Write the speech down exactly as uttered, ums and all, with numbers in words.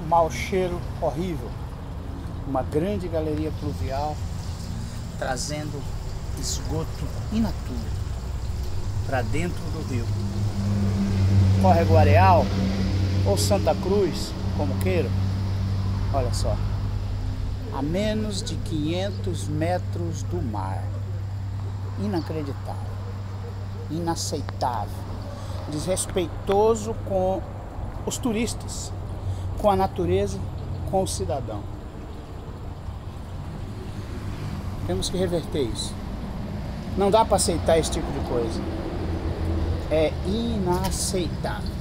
mau cheiro horrível. Uma grande galeria pluvial trazendo esgoto in natura para dentro do rio. Córrego Areal ou Santa Cruz, como queiram. Olha só, a menos de quinhentos metros do mar. Inacreditável, inaceitável, desrespeitoso com os turistas, com a natureza, com o cidadão. Temos que reverter isso. Não dá para aceitar esse tipo de coisa. É inaceitável.